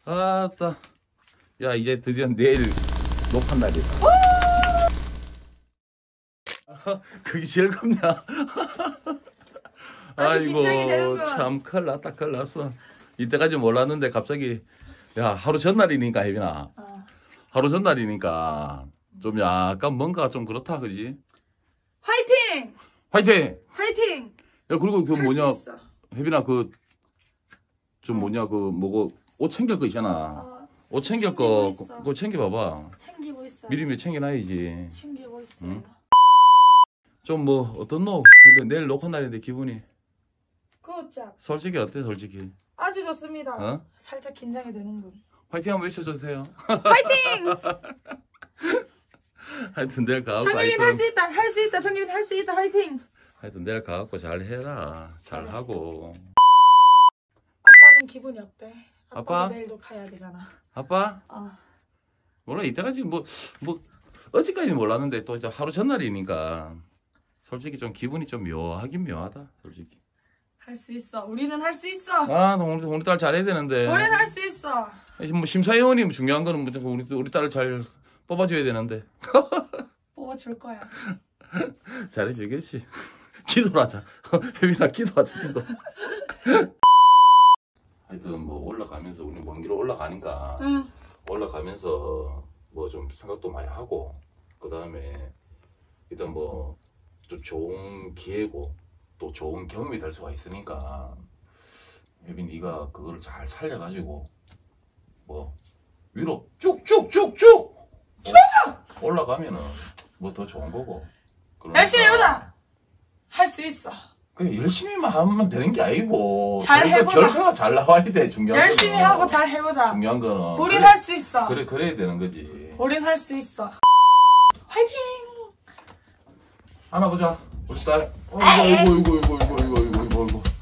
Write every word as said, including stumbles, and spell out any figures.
아따. 야, 이제 드디어 내일 녹화 날이다. 그게 제일 큽냐? 아이고, 참, 큰일 났다, 큰일 났어. 이때까지 몰랐는데 갑자기, 야, 하루 전날이니까, 혜빈아. 어. 하루 전날이니까, 좀 약간 뭔가 좀 그렇다, 그지? 화이팅! 화이팅! 화이팅! 야, 그리고 그 뭐냐, 혜빈아, 그, 좀 뭐냐, 그, 뭐고, 옷 챙길 거 있잖아. 어, 옷 챙길 거, 있어. 그거 챙겨봐봐. 챙기고 있어. 미리미리 챙겨놔야지. 챙기고 있어요. 응? 좀 뭐, 어떻노? 근데 내일 녹화 날인데 기분이. 굿잡. 솔직히 어때, 솔직히? 아주 좋습니다. 어? 살짝 긴장이 되는군. 화이팅 한번 외쳐주세요. 화이팅! 하여튼 내일 가갖고. 정유빈 할 수 있다, 할 수 있다, 정유빈 할 수 있다, 화이팅! 하여튼 내일 가갖고 잘 해라. 잘 그래. 하고. 아빠는 기분이 어때? 아빠? 내일도 가야 되잖아. 아빠? 어. 몰라, 이때까지 뭐, 뭐, 어제까지는 몰랐는데 또 이제 하루 전날이니까. 솔직히 좀 기분이 좀 묘하긴 묘하다, 솔직히. 할 수 있어. 우리는 할 수 있어. 아, 우리, 우리 딸 잘해야 되는데. 우리는 할 수 있어. 뭐 심사위원이 중요한 거는 무조건 우리, 우리 딸을 잘 뽑아줘야 되는데. 뽑아줄 거야. 잘해주겠지. 기도를 하자. 혜빈아, 기도하자, 기도. 하여튼 뭐 올라가면서 우리 먼 길을 올라가니까 응. 올라가면서 뭐 좀 생각도 많이 하고 그 다음에 일단 뭐 좀 좋은 기회고 또 좋은 경험이 될 수가 있으니까 혜빈 네가 그거를 잘 살려가지고 뭐 위로 쭉쭉쭉쭉 올라가면은 뭐 더 좋은 거고. 그러니까 열심히 해보자. 할 수 있어. 그래, 열심히만 하면 되는 게 아니고 잘 그러니까 해보자. 결과가 잘 나와야 돼. 중요한 열심히 거는. 하고 잘 해보자. 중요한 거는 우린 그래, 할 수 있어. 그래 그래야 되는 거지. 우린 할 수 있어. 화이팅! 하나 보자. 우리 딸. 어이구 어이구 어이구 어이구 어이구 어이구 어이구.